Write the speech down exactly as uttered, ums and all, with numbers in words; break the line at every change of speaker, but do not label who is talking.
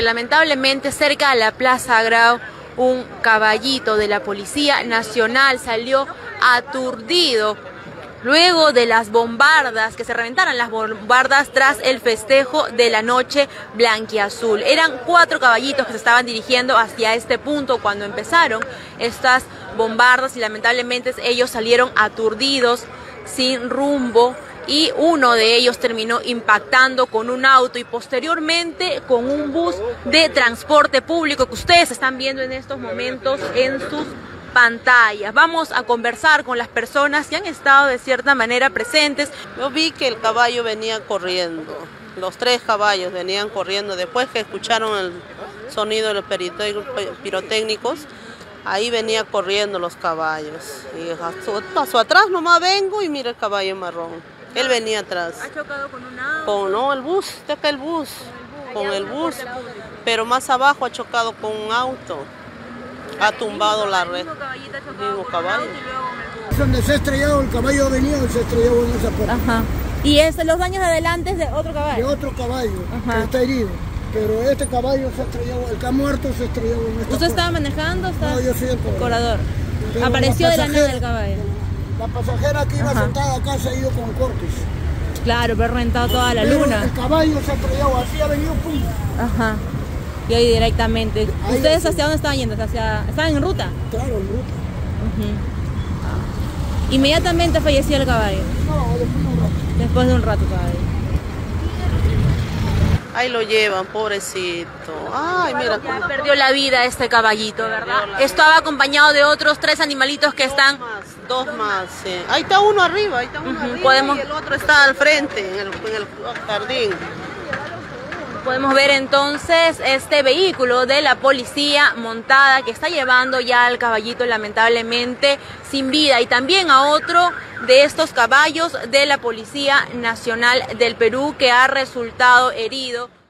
lamentablemente cerca de la Plaza Grau, un caballito de la Policía Nacional salió aturdido luego de las bombardas, que se reventaran las bombardas tras el festejo de la noche blanquiazul. Eran cuatro caballitos que se estaban dirigiendo hacia este punto cuando empezaron estas bombardas y lamentablemente ellos salieron aturdidos, sin rumbo, y uno de ellos terminó impactando con un auto y posteriormente con un bus de transporte público que ustedes están viendo en estos momentos en sus pantallas. Vamos a conversar con las personas que han estado de cierta manera presentes.
Yo vi que el caballo venía corriendo, los tres caballos venían corriendo, después que escucharon el sonido de los pirotécnicos, ahí venía corriendo los caballos. Y a su, a su atrás nomás vengo y mira el caballo marrón. Él venía atrás.
¿Ha chocado con un auto?
Con, no, el bus, está acá el bus, con el bus, pero más abajo ha chocado con un auto. Ha tumbado la red.
El mismo caballo.
Donde se ha estrellado el caballo venía, se estrelló en esa parte.
Ajá. ¿Y este, los daños adelante es de otro caballo?
De otro caballo,
Ajá.
que está herido. Pero este caballo se estrelló, el que ha muerto se estrelló en esta
¿Usted estaba manejando? Estaba...
No, yo soy el corredor.
corredor.
Pero
Apareció
la
de la nada el caballo.
La pasajera que iba
Ajá.
sentada acá se ha ido con cortes.
Claro, pero ha rentado toda la
Pero
luna.
el caballo se ha estrellado, así ha venido pum.
Ajá. Y ahí directamente.
Ahí
¿Ustedes
así.
hacia dónde estaban yendo? ¿Hacia... ¿Estaban en ruta?
Claro, en ruta.
Uh-huh. Inmediatamente falleció el caballo.
No, después de un rato.
Después de un rato caballo.
Ahí lo llevan, pobrecito. Ay, mira cómo...
Perdió la vida este caballito, ¿verdad?
Perdió la
Estaba acompañado de otros tres animalitos que están...
Dos más, dos más, sí. Ahí está uno arriba, ahí está uno
Ujú,
arriba
podemos-
y el otro está al frente, en el, en el jardín.
Podemos ver entonces este vehículo de la policía montada que está llevando ya al caballito lamentablemente sin vida y también a otro de estos caballos de la Policía Nacional del Perú que ha resultado herido.